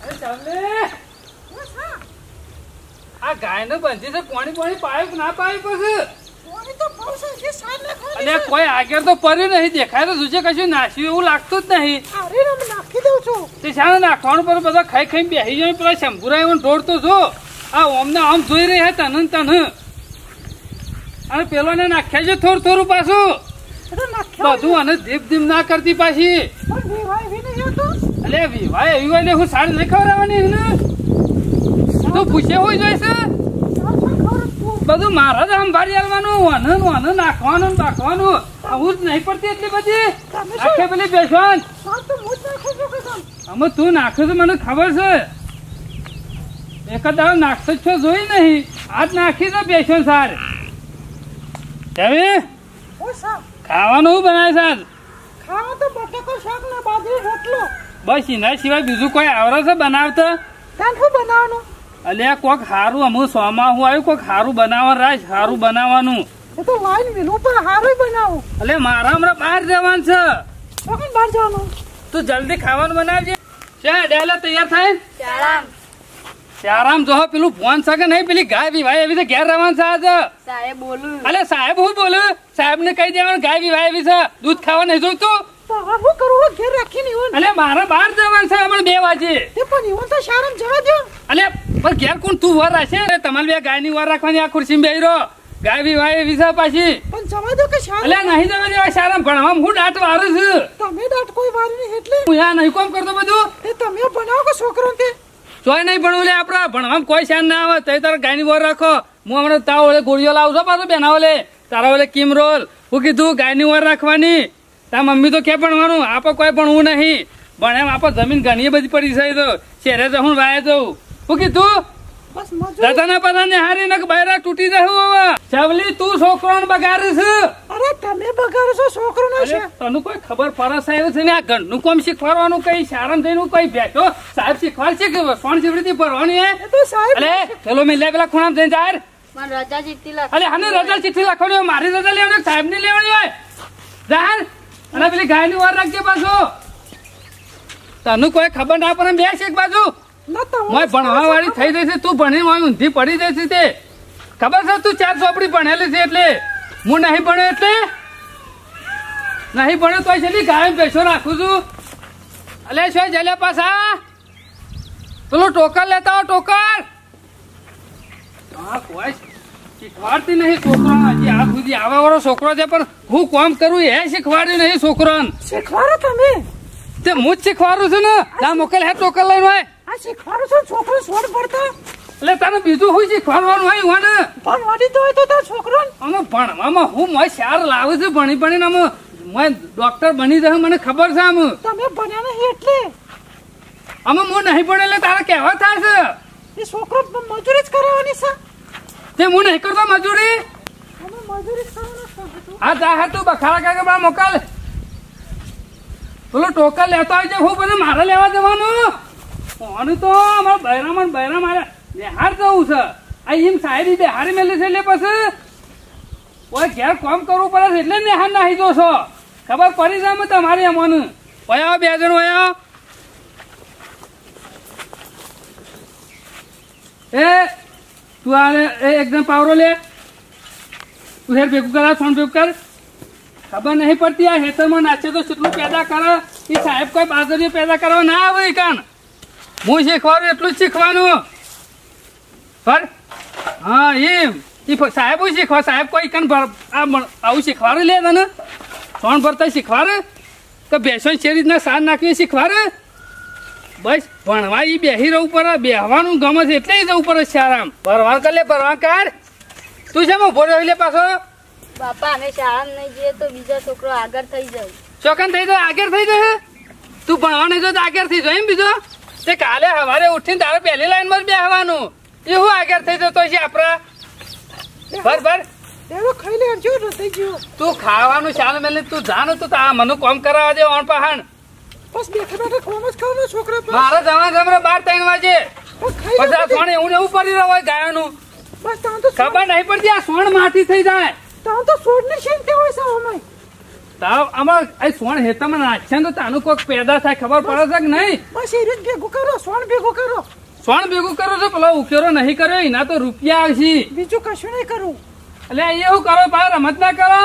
આ ગાય ને બંધી છે પાણી પાયું ના પાયું પછી કોઈ આગળ તો પડ્યું નહીં દેખાય તો જોજે કશું નાખ્યું એવું લાગતું જ નહીં. નાખી દઉં છું તે શાને નાખવાનું પર બધા ખાઈ ખાઈ બેસી જાય પેલા શંભુરા એમ દોડતો છો આ ઓમને આમ જોઈ રહી તન તન અને પેલો ને નાખ્યા છે થોડું થોડું પાછું બધું અને ધીપ ધીપ ના કરતી પાછી. અલે વિવાહ એવી હોય ને હું સાડ નહીં ખવડાવવાની ને તું પૂછે હોય જોઈશે બધું મારા જ સંભાળી આવવાનું વાન નાખવાનું બાખવાનું આવું જ નહીં પડતી એટલી બધી આખે પેલી બેસવાન અમે તું નાખે તો મને ખબર છે એક દાડો નાખતો જ છો જોઈ નહીં આજ નાખી દો બેસવાન સાર ખાવાનું બનાવે સાર બસ એના સિવાય બીજું કોઈ આવડે છે બનાવતા અલ્યા કોક હારું અમુક સોમાં હું આવ્યું કોક હારું બનાવવાનું રાખ હારું બનાવવાનું અલે મારા હમણાં બહાર જવાનું છે તું જલ્દી ખાવાનું બનાવજે ડેલા તૈયાર થાય શ્યારામ જો પેલું ફોન છે કે નહીં પેલી ગાય વિવાહ એવી છે ઘેર રહેવાનું છે આજે સાહેબ બોલું અલે સાહેબ હું બોલું સાહેબ ને કહી દેવાનું ગાય વિવાહ એવી છે દૂધ ખાવા નહીં જોઈતું અલે મારે બહાર જવાનું છે હમણાં 2 વાગે અલે પણ ઘેર કોણ તું વાર રાખશે તમારે બે ગાય ની વાર રાખવાની આ ખુરશી બેહી રહો ગાય બી વાય વિસા પાછી અલે નહીં જવાની શારામ ભણવામાં હું દાંત વારું છું હું યા નહીં કોમ કરતો બધું ચોય નહીં ભણવું લે આપડા ભણવામાં કોઈ શાન ના આવે તઈ તારા ગાય ની વાર રાખો હું હમણાં તાવ ઓલે ગોળીઓ લાવું છું પાછું બેના ઓલે તારા ઓલે કિમ રોલ હું કીધું ગાય ની વાર રાખવાની તા મમ્મી તો ક્યાં ભણવાનું આપો કોઈ ભણવું નહીં ભણે આપો જમીન ઘણી બધી પડી છે તો શહેરે જવું વાય જવું હું કીધું દાદાના પદાને હારી ને બૈરા તૂટી જવું હવે ચવલી તું છોકરોને બગાડે છે અરે તમે બગાડો છો છોકરોને છે તને કોઈ ખબર પડે છે ને આ ઘરનું કામ શીખવાડવાનું કઈ શારમ થઈને કઈ બેઠો સાહેબ શીખવાડ છે કે સોણ જીવડી ભરવાની હે તો સાહેબ અલે પેલો મિલે પેલા ખૂણામ જઈને જાર મને રજા ચિઠ્ઠી લખ અલે હને રજા ચિઠ્ઠી લખવાની હોય મારી રજા લેવાની સાહેબ ની લેવાની હોય જાર અને પેલી ગાય ની વાર રાખજે પાછો તને કોઈ ખબર ના પડે બેસ એક બાજુ મોય ભણવા વાળી થઈ જઈ છે તું ભણી મોય ઊંધી પડી જઈ છે તે ખબર છે તું 4 ચોપડી ભણેલી છે એટલે હું નહીં ભણ્યો એટલે નહીં ભણ્યો તો છે ગાય બેસો રાખું છું અલે શું જલ્યા પાછા પેલું ટોકર લેતા હો ટોકર હા કોઈ શીખવાડતી નહીં છોકરો હજી આ સુધી આવા વાળો છોકરો છે પણ હું કામ કરું એ શીખવાડ્યું નહીં છોકરાને શીખવાડો તમે તે હું જ શીખવાડું છું ને ના મોકલ હે ટોકર લઈને હોય આ શીખવાડું છું છોકરો છોડ પડતા એટલે તને બીજું શું શીખવાડવાનું હોય ને ભણવાડી તો હોય તો તાર છોકરો અમે ભણવામાં હું મોય શાર લાવું છું ભણી ભણીને અમે મોય ડોક્ટર બની જાય મને ખબર છે અમે તમે ભણ્યા નહીં એટલે અમે હું નહીં ભણે એટલે તારે કહેવા થાય છે એ છોકરો મજૂરી જ કરાવવાની છે તે હું નહીં કરતો મજૂરી અમે મજૂરી કરવાના હા જા હા તું બખાડા કાકા બા મોકલ પેલો ટોકર લેતા હોય છે હું બધું મારે લેવા જવાનું કોનું તો અમારા બૈરા મારે બિહાર જવું છે આ એમ સાહેબ બિહારી મેલી છે એટલે પછી કોઈ ઘેર કામ કરવું પડે છે એટલે નિહાર નાહી દો છો ખબર પડી જાય તમારી અમને વયા 2 જણ વયા એ તું આ એકદમ પાવરો લે તું હેર ભેગું કર ફોન ભેગું કર ખબર નહીં પડતી આ હેતરમાં નાચે તો કેટલું પેદા કરે એ સાહેબ કોઈ બાજરી પેદા કરવા ના આવે કાન હું શીખવાનું એટલું જ શીખવાનું પર હા એમ સાહેબ શીખવા સાહેબ કોઈ કાન આવું શીખવાડે લે તને સોણ ભરતા શીખવાડે કે બેસો છે રીતના સાર નાખવી શીખવાડે બસ ભણવા એ બેસી રહું પડે બેહવાનું ગમે છે એટલે જવું પડે શાળામાં ભરવા કર લે ભરવા કર તું છે ઉભો રહી લે પાછો બાપા અમે શાળામાં નહીં જઈએ તો બીજો છોકરો આગળ થઈ જાય ચોકન થઈ જાય આગળ થઈ જાય તું ભણવા નહીં જો તો આગળ થઈ જાય એમ બીજો તે કાલે સવારે ઉઠીને તારે પહેલી લાઈનમાં જ બેહવાનું એવું આગળ થઈ જતો છે આપડા બરાબર ખાઈ લે થઈ ગયું તું ખાવાનું ચાલ મેલે તું જાણ તો મને કામ કરાવવા દે ઓણ પહાણ બસ બેઠા બેઠા કોમ જ ખાવાનું છોકરા મારે જવા 12-3 વાગે પછી આ સોણ એવું એવું પડી રહ્યો હોય ગાયનું બસ તો ખબર નહીં પડતી આ સોણ માટી થઈ જાય તો છોડ ને શેમ તે હોય છે ઓમાય તાવ આમાં આ સોણ હેતામાં નાખશે ને તો તાનું કોઈક પેદા થાય ખબર પડે છે કે નહીં? બસ એ રીત ભેગું કરો, સોન ભેગું કરો. સોણ ભેગું કરો છો પેલો ઉકેરો નહીં કર્યો એના તો રૂપિયા આવશે. બીજું કશું નહીં કરું. એટલે એવું કરો પાછા રમત ના કરો.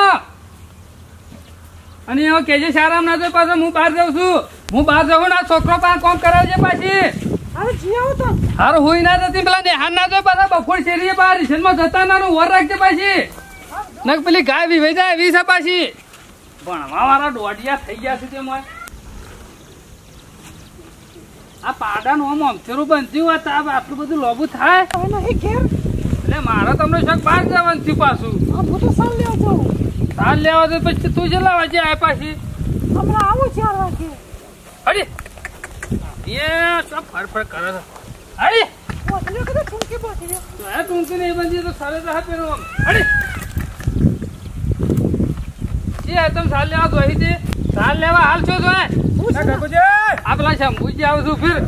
અને એવું કેજે સારામ ના તો પાછો હું બહાર જાઉં છું. હું બહાર જાઉં ને આ છોકરો પાસે કોમ કરાવજે પાછી. અરે જી આવો તો. હારું હોય ના જતી પેલા નેહાન ના જો પાછા બફોર શેરીએ બહાર રિક્ષનમાં જતા ના વર રાખજે પાછી. નક પેલી ગાય વિવાઈ જાય એવી છે પાછી. ભણવા વાળા દોઢિયા થઈ ગયા છે તેમાં. આ પાડાનું આમ અમથેરું બનતું હોય તો આટલું બધું લોબું થાય. હવે નહીં ઘેર. એટલે મારે તમને શોખ બહાર જવાનું થયું પાછું. હું તો સાલ લેવા જાઉં. સાલ લેવા તો પછી તું જ લાવવા જાય પાછી. હમણાં આવું 4 વાગે. અરે એ શું ફરફર કરે છે? અરે બોતલ્યો કદા ટૂંકી બોતલ્યો. તો આ ટૂંકી નહીં બનતી તો સાલે તો પેલો આમ. અરે એ તમે સાલ લેવા તો અહીં તે સાલ લેવા હાલ છો તો આ પેલા શંભુજી આવું છું ફિર.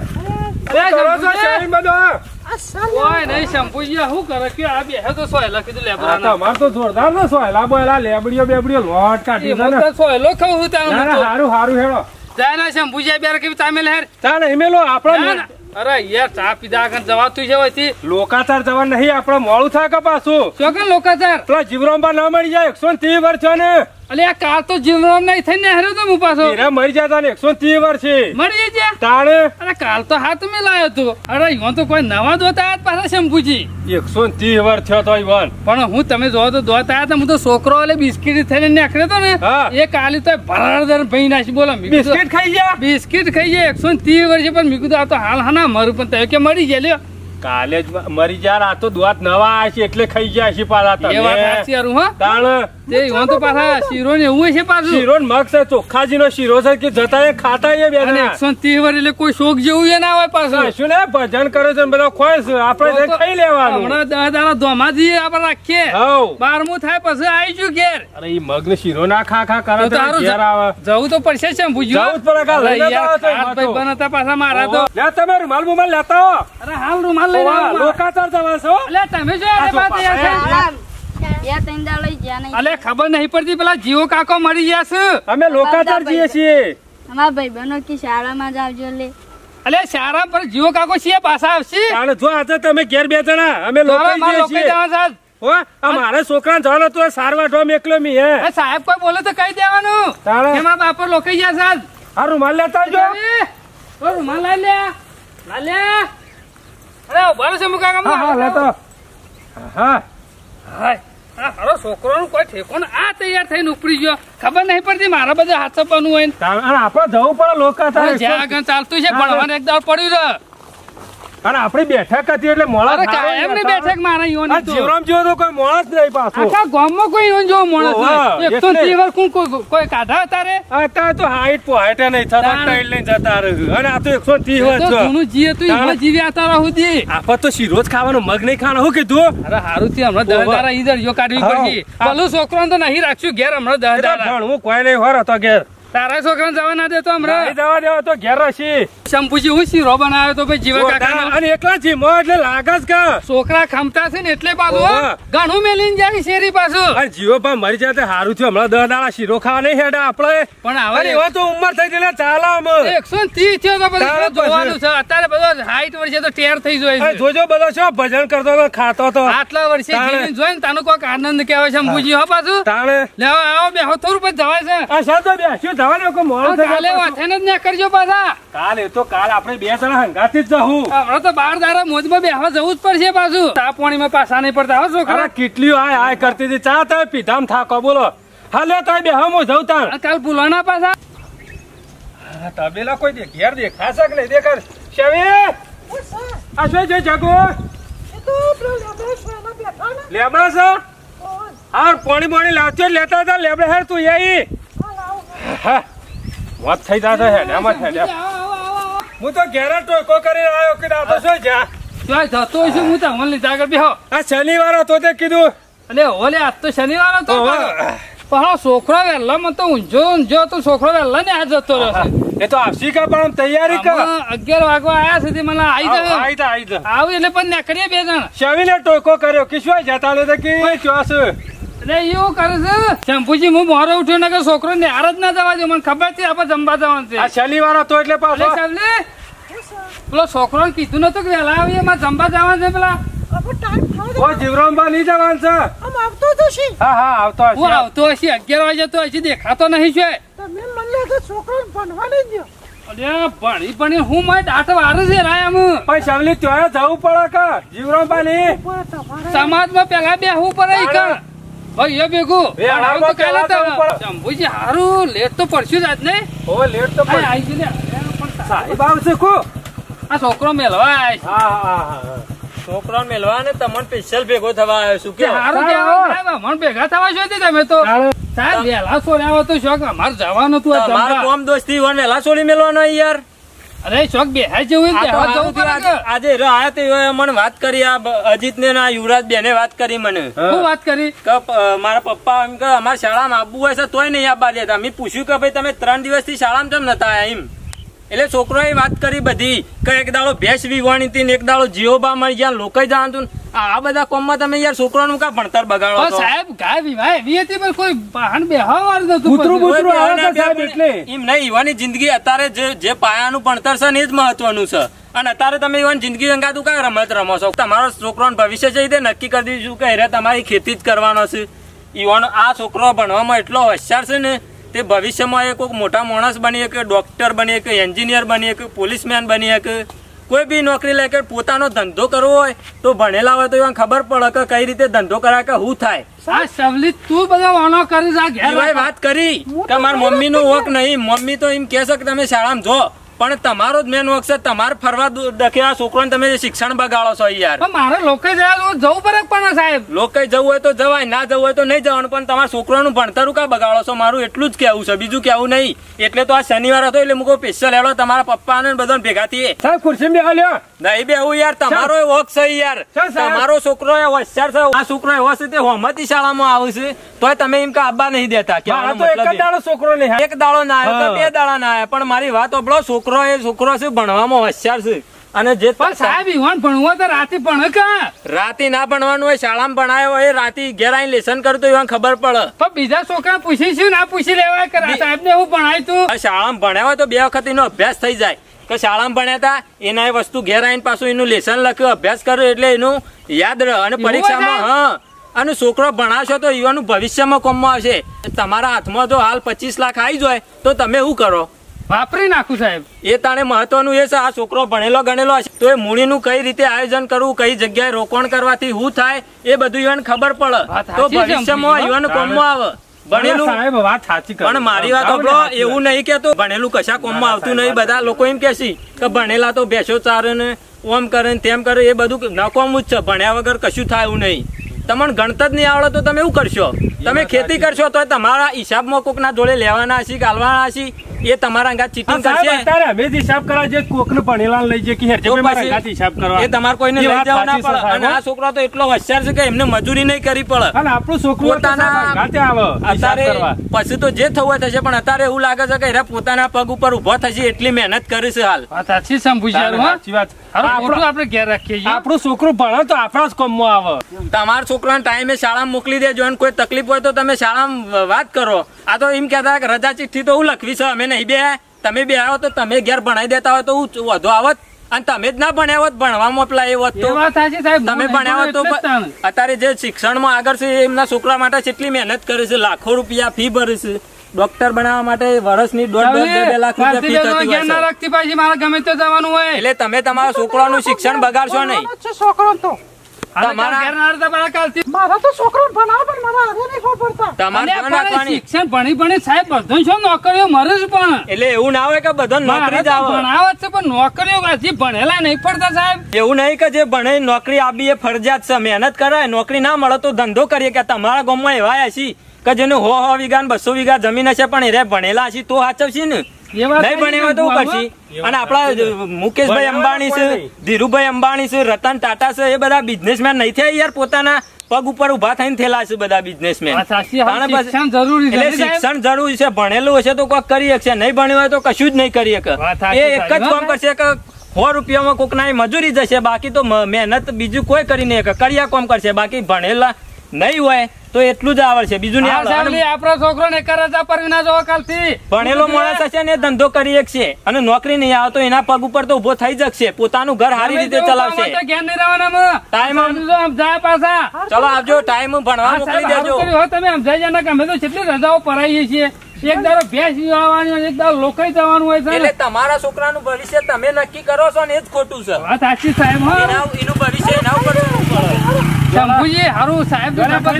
આ સાલ કોઈ નહીં શંભુજી શું કરે કે આ બે તો સોયલા કીધું લેબરા તમાર તો જોરદાર ને સોયલા બોયલા લેબડીઓ બેબડીઓ લોટ કાઢી છે ને. સોયલો ખાવ હું તારું હારું હારું હેડો જાય ના શંભુજી બે કેવી તામેલ હેર. ચાલ હિમેલો આપડે અરે યાર ચા પીધા આગળ જવાતું છે વચ્ચે લોકાચાર જવા નહીં આપડે મોડું થાય કે પાછું ચોકન લોકાચાર પેલા જીવરામબા ના મળી જાય 130 વર્ષ છે ને. અલે આ કાલ તો જીવરામ નહીં થઈને હેર્યો તો હું પાછો. હીરા મરી જતા ને 130 વર્ષ છે મળી જાય તાણે. અરે કાલ તો હાથ મેં લાયો તો. અરે ઈવન તો કોઈ નવા દોત આયા પાછા શંભુજી. 130 વર્ષ થયો તો ઈવન. પણ હું તમે જો તો દોત આયા તો હું તો છોકરો એટલે બિસ્કીટ થઈને નીકળ્યો તો ને હા. એ કાલી તો ભરાડદર ભઈ નાખી બોલો. બિસ્કિટ ખાઈ ગયા. બિસ્કીટ ખાઈ જાય 130 વર્ષે પણ મેં કીધું આ તો હાલ હાના મરું પણ તો કે મરી જાય લ્યો. કાલે જ મરી જાય. આ તો દોત નવા આ છે એટલે ખાઈ જાય છે પાછા એ વાત તમે સાચી હારું હા. તાણ. તે ઈવન તો પાછા શીરો ને એવું છે પાછું. શીરો ને મગ છે ચોખ્ખાજીનો શીરો છે કે જતા એ ખાતા એ બે અને જણા. 130 વર્ષ એટલે કોઈ શોખ જેવું એ ના હોય પાછું. શું ને ભજન કરે છે ને બધા ખોય છે આપણે ખાઈ લેવાનું. હમણાં 10 દાડા ધોમાજી આપણે રાખીએ. હઉ 12મું થાય પછી આવી ગયું ઘેર. અરે ઈ મગ ને શીરો ના ખા ખા કરે તો તો તારું ઘેર આવે. જવું તો પડશે છે ભૂજો. જવું જ પડે કાલ લઈને જાઓ તો એમાં તો. બનતા પાછા મારા તો. લે તમે રૂમાલ બુમાલ લેતા હો. અરે હાલ રૂમાલ લઈ ઓવા, આવો. લોકાચાર જવા છો. અલે તમે જો આ વાત યાર છે. આરામ. 2-3 દાડા લઈ જ્યાં નહીં. અલે ખબર નહીં પડતી પેલા જીવો કાકો મરી ગયા છે. અમે લોકાચાર જઈએ છીએ. અમારા ભાઈબંધો કે શાળામાં જ આવજો લે. અલે શાળા પર જીવો કાકો છે પાછા આવશે. તાણે જો આજે તમે ઘેર બે જણા અમે મારા લોકાઈ જઈએ લોકો છીએ. જવા સાહેબ. હો આ મારા છોકરાને જવાનું હતું સારવા ઢોમ એકલો મી હે. એ સાહેબ કોઈ બોલે તો કહી દેવાનું. તાણે. એમાં બાપર લોકો ગયા સાહેબ. આ રૂમાલ લેતા આવજો. ઓ રૂમાલ લઈ લે. લઈ લે. અરે ઉભા છે મુકા કામ. હા હા લેતો. હા હાય આ હારો છોકરોનું કોઈ ઠેકોન આ તૈયાર થઈને ઉપડી ગયો. ખબર નહીં પડતી મારા બધા હાથ ચપવાનું હોય ને. તાણે આપણે જવું પડે લોકાચાર. જ્યાં આગળ ચાલતું છે ભણવાનું એક દાવ પડ્યું છે. અને આપણી બેઠક હતી એટલે મોળા અરે કાયમ ની બેઠક મારા ઈઓની તો. જીવરામ જેવો તો કોઈ મોળા જ નહીં પાછો. આખા ગામમાં કોઈ ઈઓન જેવો માણસ ઓહો, નહીં. 130 વર્ષ કોઈ કાઢા તારે. અત્યારે તો હાઈટ પોહાઈટ નહીં થતા તાણ. ટાઈલ લઈને જતા રહે. અને આ તો 130 એ વર્ષ તો છે. જૂનું જીવે તું ઈમાં જીવ્યા તારા સુધી. આપા તો શીરો જ ખાવાનો મગ નહીં ખાવાનો શું કીધું. અરે હારું થી હમણાં 10 દાડા ઈધર જો કાઢવી હા. પડશે. ભલું છોકરાને તો નહીં રાખશું ઘેર હમણાં 10 દાડા. હું કોઈ નહીં હોર હતો ઘેર. તારા છોકરાને જવા ના દેતો નહીં હમણાં. જવા દેવા તો ઘેર રસી. શંભુજી હું શીરો બનાવ્યો તો ભાઈ જીવા કાકાનો. અને એકલા જીમો એટલે લાગે જ કે. છોકરા ખમતા છે ને એટલે પાછું ઓહો. હો. ઘણું મેલીને જાય શેરી પાછું. અને જીવો પણ મરી જાય તો સારું થયું. હમણાં 10 દાડા શીરો ખાવા નહીં હેડે આપણે. પણ અને હવે એવા તો ઉંમર થઈ ગયેલા ચાલે અમે. 130 થયો તો પછી તારે જોવાનું છે. અત્યારે બધો 60 વર્ષે તો ટેર થઈ જાય અને છે. જોજો બધો શું ભજન કરતો હતો ખાતો હતો. આટલા વર્ષે તાણે. જીવીને જોઈને તાનું કોઈક આનંદ કહેવાય છે શંભુજી હો પાછું. તાણે લેવા આવો બેહો થોડું પછી જવાય છે. આ સાતો બેસ્યો થવાનો કોઈ મોડું થઈ કાલે જાય. વાથેને જ ના કરજો પાછા. કાલ એ તો કાલ આપણે બે જણા હંગાથી જ જવું. હમણાં તો 12 દાડા મોજમાં બેહવા જવું જ પડશે પાછું. ચા પાણીમાં પાછા નહીં પડતા હો છોકરા. અરે કેટલી આય કરતી હતી. ચા તમે પીધામ થાકો બોલો. હાલે તો બે હમો જવું તાણ. આ કાલ ભૂલવાના પાછા. તબેલા કોઈ ઘેર દેખાશે કે નહીં દેખાય. શેવી આ શું છે જગો એ તો પેલો લેબડો સોના બેઠા ને. લેબડા છે. ઓય, હા પાણી લાવજો જ લેતા હતા લેબડા હેર તું આઈ. આ લાવો. હા વાત થઈ જાશે હેડામાં હેડા. આવો, આવો, આવો. હું તો ઘેર જ ટોકો કરીને આવ્યો કે આ તો શું જા. જોઈ જતો હશું હું તમને લીધા આગળ બેહો. આ શનિવાર હતો તે કીધું. અલે ઓલે આજ તો શનિવાર હતો. ઓહો. પણ છોકરો વહેલા માં તો ઊંઝો તો છોકરો વહેલા ને આ જતો રહ્યો છે. એ તો આપસી કા પણ તૈયારી કર. આમાં 11 વાગવા આયા સુધી મને આવી જાય. આઈ જા. આવું એટલે પણ નીકળીએ બે જણ. શેવીને ટોકો કર્યો કે શું જતા લે કે ચોસ. એટલે એવું કરે છે શંભુજી, હું મોરો ઉઠ્યો ને કે છોકરો ને હાર જ ના જવા દે. મને ખબર છે આપણે જમવા જવાનું છે. આ શનિવાર હતો એટલે પાછો અરે સાવલી, પેલો છોકરો કીધું નતું કે વહેલા આવીએ, એમાં જમવા જવાનું છે. પેલા હવે ટાઈમ થયો ઓ જીવરામબા નહીં જવાનું છે. આમ આવતો જશે. હા હા આવતો હું હશે. આવતો હશે 11 વાગે તો હજી દેખાતો નહીં છે. તમે મને લાગે છોકરાને ભણવા નહીં દો. અરે ભણી હું મારે દાંત વારે છે રાય આમ. પણ શમલી ત્યાં જવું પડે કે જીવરામબા નહીં પણ તમારે સમાજમાં પેલા બેહવું પડે ઈ કાં. ભાઈ એ ભેગું એ હારામાં તો કાલે પેલા જવું પડે. શંભુજી હારું લેટ તો પડશે જ આજ નહીં. ઓ લેટ તો આ પણ આઈ ગયું લે. પણ સાહેબ આવશે કો. આ છોકરો મેલવા આય છે. હા હા હા છોકરાને મેલવા ને તમને સ્પેશિયલ ભેગો થવા આવ્યો છું કે કે હારું કહેવાય સાહેબ, અમને ભેગા થવા છો તમે તો સાહેબ વહેલા છોડ્યા હોય તો શોખ અમારે જવાનું હતું આ તમારો જમવા. કોમ દોસ્તી વન વહેલા છોડી મેલવાનો યાર. અરે શોખ બેહાય જેવું આ તો બેહવા જવું હારુંથી પડે કે? આજે આયા તે મને વાત કરી, આ અજીત ને યુવરાજ બેને વાત કરી મને શું વાત કરી? કે મારા પપ્પા એમ કે અમારા શાળામાં આવવું હોય છે તોય નહીં આવવા દેતા. મેં પૂછ્યું કે ભાઈ તમે 3 દિવસથી શાળામાં કેમ નતા આયા એમ. એટલે છોકરોએ વાત કરી બધી કે એક દાડો ભેંસ વિવાણી હતી ને એક દાડો જીઓબા મળી ગયા, લોકો જાણતું. આ બધા કોમમાં તમે યાર છોકરાનું કા ભણતર બગાડો પણ છો? સાહેબ ગાય વિવાહ એવી હતી પણ કોઈ વાહન બેહવા વાળું નતું. કૂતરું પછી. બૂતરું આવે છે સાહેબ એટલે. એમ નહીં, યુવાની જિંદગી અત્યારે જે પાયાનું ભણતર છે ને એ જ મહત્વનું છે. અને અત્યારે તમે યુવાન જિંદગી અંગાતું કઈ રમત રમો છો? તમારો છોકરાનું ભવિષ્ય છે તે નક્કી કરી દીધું કે એને તમારી ખેતી જ કરવાનો છે. યુવાનો આ છોકરો ભણવામાં એટલો હોશિયાર છે ને, તે ભવિષ્યમાં એ કોઈ મોટા માણસ બની શકે, ડોક્ટર બની શકે, એન્જિનિયર બની શકે, પોલીસમેન બની શકે, કોઈ બી નોકરી લે કે પોતાનો ધંધો કરવો હોય તો ભણેલા હોય તો એને ખબર પડે કે કઈ રીતે ધંધો કરાય કે શું થાય. આ સવલી તું બધા વાનો કરી જા ઘેર એવાય વાત કરી કે મારા મમ્મી નું વોક નહીં. મમ્મી તો એમ કે છે કે તમે શાળામાં જો, પણ તમારો જ મેન વોક છે. તમારે ફરવા દખેલા છોકરાને તમે શિક્ષણ બગાડો છો યાર. પણ મારે લોકો જવું પડે પણ સાહેબ. લોકો જવું હોય તો જવાય, ના જવું હોય તો નહીં જવાનું, પણ તમારા છોકરાનું ભણતર કા બગાડો છો? મારું એટલું જ કેવું છે, બીજું કેવું નહીં. એટલે તો આ શનિવાર હતો એટલે મૂકો સ્પેશિયલ હેડો તમારા પપ્પા ને બધા ભેગા થઈએ. સાહેબ ખુરશી બેહા લ્યો. નહીં બેવું યાર, તમારો વોક છે યાર. સાહેબ. તમારો છોકરો એ હોશિયાર છે. આ છોકરો એવો છે તે હોમતી શાળામાં આવે છે તોય તમે એમ કે આબા નહીં દેતા. મારા કહેવાનો તો એક જ મતલબ દાડો છોકરો નહીં. એક દાડો ના આવ્યો હા. કે 2 દાડા ના આવ્યા, પણ મારી વાત સાંભળો, છોકરો એ છોકરો છે, ભણવામાં હોશિયાર છે. અને જે પણ સાહેબ ઈવન ભણવું તો રાતે ભણે કા? રાતે ના ભણવાનું હોય, શાળામાં ભણાયો હોય, રાતે ઘેર આવીને લેસન કરતો હોય ખબર પડે. પણ બીજા છોકરા પૂછીશું ના પૂછી લેવાય કે સાહેબ ને હું ભણાય તું. આ શાળામાં ભણ્યા હોય તો 2 વખત એનો અભ્યાસ થઈ જાય કે શાળામાં ભણ્યા હતા એના એ વસ્તુ ઘેર આવીને પાછું એનું લેસન લખ્યું, અભ્યાસ કર્યો એટલે એનું યાદ રહે. અને પરીક્ષામાં હા, અને છોકરો ભણાવશો તો યુવાનું ભવિષ્યમાં કોમમાં આવશે. તમારા હાથમાં જો હાલ 25 લાખ આવી જાય તો તમે શું કરો? વાપરી નાખું સાહેબ. એ તાણે મહત્વનું એ છે, આ છોકરો ભણેલો ગણેલો હશે તો એ મૂડીનું કઈ રીતે આયોજન કરવું, કઈ જગ્યાએ રોકાણ કરવાથી શું થાય એ બધું યુવાન ખબર પડે વાત તો સાચી છે ભવિષ્યમાં યુવાન કોમમાં આવે. ભણેલું સાહેબ વાત સાચી કરી. પણ મારી વાત સાંભળો, એવું નહીં કેતો ભણેલું કશા કોમમાં આવતું નહીં. બધા લોકો એમ કે છે કે ભણેલા તો ભેંસો ચારે ને ઓમ કરે ને તેમ કરે, એ બધું નકોમું જ છે. ભણ્યા વગર કશું થાય એવું નહીં. તમને ગણતર જ નહીં આવડે તો તમે શું કરશો? તમે ખેતી કરશો તો તમારા હિસાબમાં કોકના જોડે લેવાના હશે, ગાલવાના હશે, એ તમારા અંગાત ચીટિંગ કરશે. અત્યારે અમે જ હિસાબ કરવા જે કોકને ભણેલા લઈ જઈએ કે હેર તો મારા પછી અંગાત હિસાબ કરવા. એ તમારે કોઈને એ લઈ વાત જવા ના સાચી છે પડે. અને સાહેબ. આ છોકરો તો એટલો હોશિયાર છે કે એમને મજૂરી નહીં કરવી પડે. અને આપણું છોકરું તો પોતાના સાહેબ અંગાતે આવે હિસાબ અત્યારે કરવા. પછી તો જે થવું હોય થશે, પણ અત્યારે એવું લાગે છે કે એરા પોતાના પગ ઉપર ઉભો થશે એટલી મહેનત કરે છે હાલ. વાત સાચી સમભુજાર હો. સાચી વાત. હારું, ખોટું આપણે ઘેર રાખીએ છીએ. આપણું છોકરું ભણે તો આપણા જ કામમાં આવે. તમારા છોકરાને ટાઈમે શાળામાં મોકલી દેજો. અને કોઈ તકલીફ હોય તો તમે શાળામાં વાત કરો. આ તો એમ કહેતા કે રજા ચિઠ્ઠી તો હું લખવી છે, અમે નહીં બે. તમે બે આવો તો તમે ઘેર ભણાઈ દેતા હોય તો હું વધુ આવત, અને તમે જ ના ભણ્યા હોત, ભણવામાં પેલા એ હોત એ તો વાત સાચી સાહેબ. તમે ભણ્યા હોત તો અત્યારે જે શિક્ષણમાં આગળ છે એમના છોકરા માટે કેટલી મહેનત કરે છે, લાખો રૂપિયા ફી ભરે છે. ડોક્ટર બનાવવા માટે વર્ષની 1.5-2 લાખ રૂપિયા ફી થતી હોય ના છે. રાખતી પાછી મારે ગમે તે જવાનું હોય. એટલે તમે તમારા છોકરાનું શિક્ષણ બગાડશો નહીં. ભણવાનો જ છે છોકરો તો. તમારા- ઘેર ના રહેતા પેલા કાલથી. મારા તો છોકરાને ભણાવો પણ મારા હારે નહીં ખબર પડતા. તમારે અલ્યા, ધ્યાન પણ રાખવાની. શિક્ષણ ભણી ભણી સાહેબ બધું છો નોકરીઓ મરે જ પણ. એટલે એવું ના હોય કે બધો નોકરી જ આવે. ભણાવત છે પણ નોકરીઓ હજી ભણેલા નહીં પડતા સાહેબ. એવું નહીં કે જે ભણે નોકરી આપી એ ફરજિયાત છે. મહેનત કરે, નોકરી ના મળે તો ધંધો કરીએ. કે તમારા ગામમાં એવા હશે કે જેનું 100 વીઘા 200 વીઘા જમીન હશે પણ એ ભણેલા હશે તો સાચવશે ને. એ વાત નહીં ભણ્યા હોય તો શું કરશે? અને આપડા મુકેશભાઈ અંબાણી છે, ધીરુભાઈ અંબાણી છે, રતન ટાટા છે, એ બધા બિઝનેસમેન નહીં થયા યાર? પોતાના પગ ઉપર ઉભા થઈને થયેલા છે બધા બિઝનેસમેન. વાત સાચી. હવે શિક્ષણ જરૂરી છે એટલે સાહેબ. શિક્ષણ જરૂરી છે. ભણેલું હશે તો કોઈક કરી શકશે, નહીં ભણ્યું હોય તો કશું જ નહીં કરી શકે. વાત સાચી એ એક જ સાહેબ. કામ કરશે કે 100 રૂપિયામાં કોક ના મજૂરી જશે, બાકી તો મહેનત બીજું કોઈ કરી નહીં શકે. કર્યા કામ કરશે. બાકી ભણેલા નહીં હોય તો એટલું જ આવડશે, બીજું નહીં આવડે. સાહેબ, આપણો છોકરો ને કરે છે પરવીના જોવો કાલથી. ભણેલો માણસ હશે ને ધંધો કરી શકશે, અને નોકરી નહીં આવે તો એના પગ ઉપર તો ઉભો થઈ જશે, પોતાનું ઘર સારી રીતે ચલાવશે. ઘેર નહીં રહેવાના ટાઈમ સમજાય પાછા. ચલો આવજો, ટાઈમ ભણવા મોકલી દેજો. તમે સમજાઈ જાય કે અમે તો કેટલી રજાઓ પરાઈએ છીએ. એક દાડો ભેંસ આવવાની હોય, એક દાડો લોકાઈ જવાનું હોય છે. એટલે તમારા છોકરાનું ભવિષ્ય તમે નક્કી કરો છો ને એ જ ખોટું છે. વાત સાચી સાહેબ. એનું ભવિષ્ય એના ઉપર કરવું પડે. શંભુજી હારું સાહેબ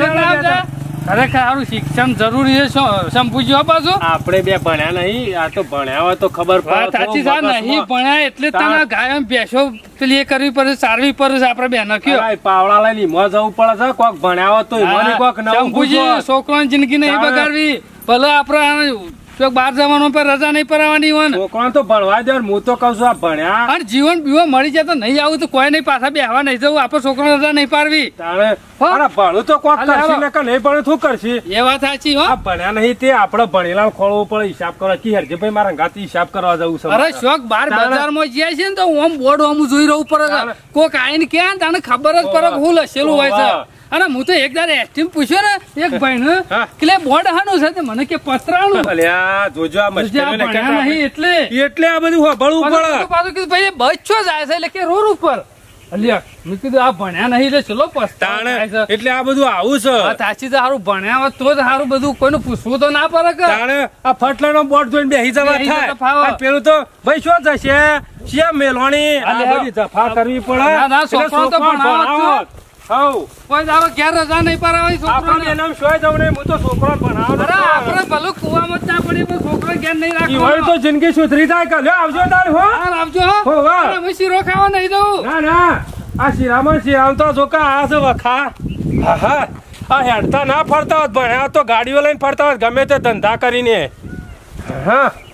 ખરેખર હારું શિક્ષણ જરૂરી છે શંભુજી. પાછું આપણે બે ભણ્યા નહીં, આ તો ભણ્યા હોય તો ખબર વાત સાચી સાહેબ. નહીં ભણ્યા એટલે તને ગાય બેસો પેલી એ કરવી પડે, સારવી પડે. આપડે બે નખ્યો પાવડા લઈને ઈમો જવું પડે છે. કોક ભણ્યા હોય તો ઈમોની કોક નવું શંભુજી છોકરાની જિંદગી નહીં બગાડવી. ભલે આપડે બહાર જવાનું પર રજા નહીં પરાવવાની હોય ને. છોકરા તો ભણવા દે. હું તો કઉ છું આ ભણ્યા અને જીવન બીવો મળી જાય તો નહીં આવું તો કોઈ નહીં, પાછા બેહવા નહીં જવું. આપડે છોકરા રજા નહીં પાડવી. તારે ભણું તો કોક કરશે ને કે નહીં ભણું શું કરશે. એ વાત સાચી. હો ભણ્યા નહીં તે આપડે ભણેલા ખોલવું પડે, હિસાબ કરવા. કી હરજે ભાઈ મારા ગાતી હિસાબ કરવા જવું છે. અરે શોખ બાર બજારમાં જાય છે ને તો ઓમ બોર્ડ ઓમ જોઈ રહું પડે. કોક આઈને ક્યાં તને ખબર જ પડે હું લખેલું હોય છે. અને હું તો એક દાડે એસટીમ પૂછ્યો ને એક ભાઈ ને કે બોર્ડ હાનું છે, મને કે પતરાનું. અલ્યા જોજો આ મસ્કરીને ભણ્યા નહીં એટલે આ બધું હોભળવું પડે. પાછું કીધું ભાઈ બચ્ચો જાય છે એટલે કે રોડ ઉપર. અલ્યા મેં કીધું આ ભણ્યા નહીં એટલે ચલો પસ્તાણે. એટલે આ બધું આવું છે. સાચી તો સારું ભણ્યા હોત તો જ સારું બધું. કોઈનું પૂછવું તો ના પડે કે આ ફટલાનો બોર્ડ જોઈને બેસી જવા થાય. પેલું તો ભાઈ શું જશે શેમ મેલવાની આ બધી જફા કરવી પડે. ના છોકરો તો ભણાવો. કોઈ દાડો ઘેર રજા નહીં પરાવી છોકરાને. એનામ શોય જવું નહીં. હું તો છોકરો ભણાવું. અરે આપણે ભલું કુવામાં જ ના પડી પણ છોકરો ઘેર નહીં રાખવો. ઈ તો જિંદગી સુધરી જાય કે લ્યો આવજો તાર હો. હા આવજો હો. હું શીરો ખાવા નહીં દઉં. ના ના આ શિરામ તો જોકા આ છે વખા. હા આ હેડતા ના ફરતા હોત ભણ્યા તો ગાડીઓ લઈને ફરતા હોત ગમે તે ધંધા કરીને. હા